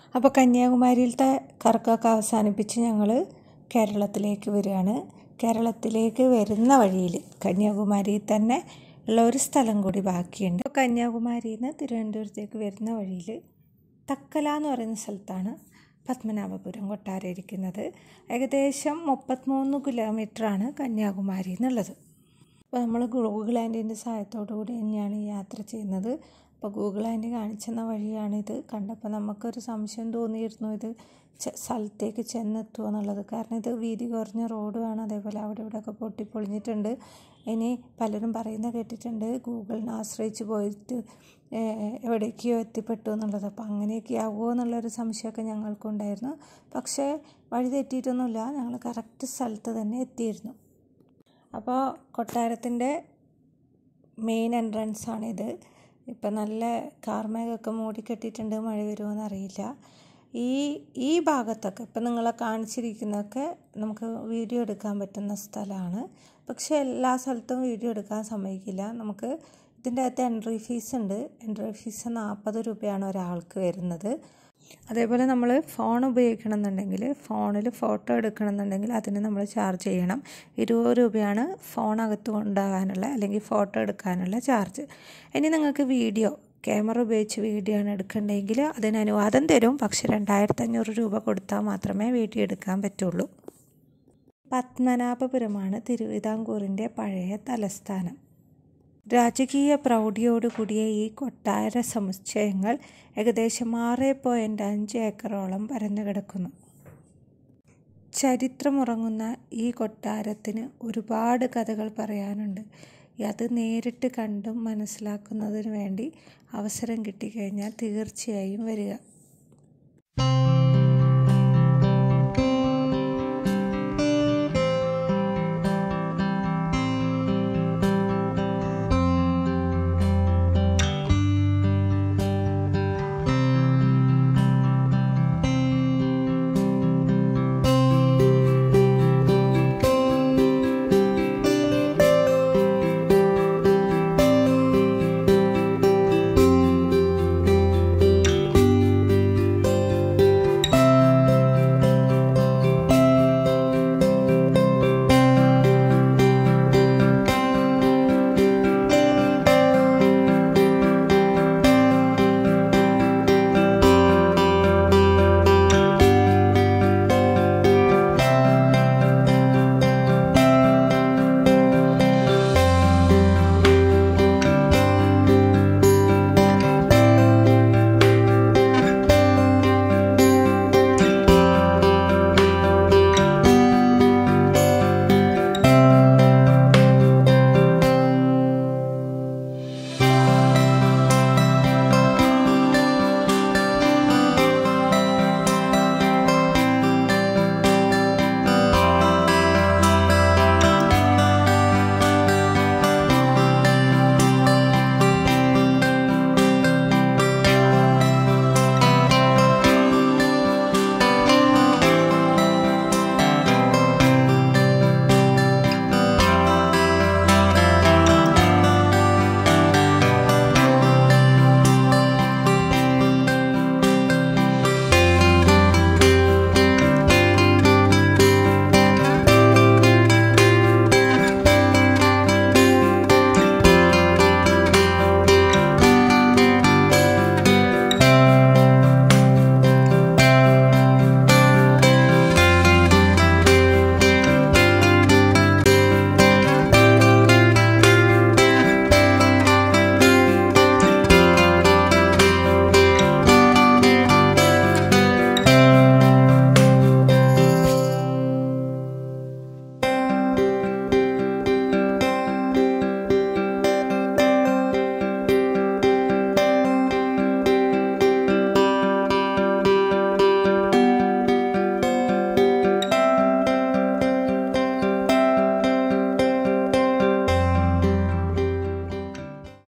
അപ്പോൾ കന്യാകുമാരിയിലത്തെ കറക്കമൊക്കെ അവസാനിപ്പിച്ച് ഞങ്ങൾ കേരളത്തിലേക്ക് വരികയാണ്. കേരളത്തിലേക്ക് വരുന്ന വഴിയിൽ കന്യാകുമാരിയിൽ തന്നെ ഉള്ള ഒരു സ്ഥലം കൂടി ബാക്കിയുണ്ട്. അപ്പോൾ കന്യാകുമാരിയിൽ നിന്ന് തിരുവനന്തപുരത്തേക്ക് വരുന്ന വഴിയിൽ തക്കല എന്ന് പറയുന്ന സ്ഥലത്താണ് പത്മനാഭപുരം കൊട്ടാരം ഇരിക്കുന്നത്. ഏകദേശം 33 കിലോമീറ്ററാണ് കന്യാകുമാരി എന്നുള്ളത്. അപ്പോൾ നമ്മൾ ഗൂഗിൾ ആൻഡിൻ്റെ സഹായത്തോടു കൂടി തന്നെയാണ് ഈ യാത്ര ചെയ്യുന്നത്. അപ്പോൾ ഗൂഗിൾ ആൻഡ് കാണിച്ചെന്ന വഴിയാണിത്. കണ്ടപ്പോൾ നമുക്കൊരു സംശയം തോന്നിയിരുന്നു ഇത് സ്ഥലത്തേക്ക് ചെന്നെത്തുമോ എന്നുള്ളത്. കാരണം ഇത് വീതി കുറഞ്ഞ റോഡുമാണ്, അതേപോലെ അവിടെ ഇവിടെയൊക്കെ പൊട്ടിപ്പൊളിഞ്ഞിട്ടുണ്ട്. ഇനി പലരും പറയുന്നത് കേട്ടിട്ടുണ്ട് ഗൂഗിളിനെ ആശ്രയിച്ച് പോയിട്ട് എവിടേക്കോ എത്തിപ്പെട്ടു എന്നുള്ളത്. അപ്പോൾ അങ്ങനെയൊക്കെ ആവുമോ എന്നുള്ളൊരു സംശയമൊക്കെ ഞങ്ങൾക്കുണ്ടായിരുന്നു. പക്ഷേ വഴി തെറ്റിയിട്ടൊന്നുമില്ല, ഞങ്ങൾ കറക്റ്റ് സ്ഥലത്ത് തന്നെ എത്തിയിരുന്നു. അപ്പോൾ കൊട്ടാരത്തിൻ്റെ മെയിൻ എൻട്രൻസാണിത്. ഇപ്പം നല്ല കാർമേഘമൊക്കെ മൂടിക്കെട്ടിയിട്ടുണ്ട്, മഴ വരുമോ എന്നറിയില്ല. ഈ ഭാഗത്തൊക്കെ ഇപ്പം നിങ്ങളെ കാണിച്ചിരിക്കുന്നതൊക്കെ നമുക്ക് വീഡിയോ എടുക്കാൻ പറ്റുന്ന സ്ഥലമാണ്. പക്ഷേ എല്ലാ സ്ഥലത്തും വീഡിയോ എടുക്കാൻ സമ്മതിക്കില്ല. നമുക്ക് ഇതിൻ്റെ അകത്ത് എൻട്രി ഫീസ് ഉണ്ട്. എൻട്രി ഫീസ് 40 രൂപയാണ് ഒരാൾക്ക് വരുന്നത്. അതേപോലെ നമ്മൾ ഫോൺ ഉപയോഗിക്കണമെന്നുണ്ടെങ്കിൽ, ഫോണിൽ ഫോട്ടോ എടുക്കണമെന്നുണ്ടെങ്കിൽ അതിന് നമ്മൾ ചാർജ് ചെയ്യണം. 20 രൂപയാണ് ഫോണകത്ത് കൊണ്ടുപോകാനുള്ള അല്ലെങ്കിൽ ഫോട്ടോ എടുക്കാനുള്ള ചാർജ്. ഇനി നിങ്ങൾക്ക് ക്യാമറ ഉപയോഗിച്ച് വീഡിയോ ആണ് എടുക്കേണ്ടതെങ്കിൽ അതിന് അനുവാദം തരും. പക്ഷേ 2500 രൂപ കൊടുത്താൽ മാത്രമേ വീഡിയോ എടുക്കാൻ പറ്റുള്ളൂ. പത്മനാഭപുരമാണ് തിരുവിതാംകൂറിൻ്റെ പഴയ തലസ്ഥാനം. രാജകീയ പ്രൗഢിയോടുകൂടിയ ഈ കൊട്ടാര സമുച്ചയങ്ങൾ ഏകദേശം 6.5 ഏക്കറോളം പരന്നു കിടക്കുന്നു. ചരിത്രമുറങ്ങുന്ന ഈ കൊട്ടാരത്തിന് ഒരുപാട് കഥകൾ പറയാനുണ്ട്. അത് നേരിട്ട് കണ്ടും മനസ്സിലാക്കുന്നതിന് വേണ്ടി അവസരം കിട്ടിക്കഴിഞ്ഞാൽ തീർച്ചയായും വരിക.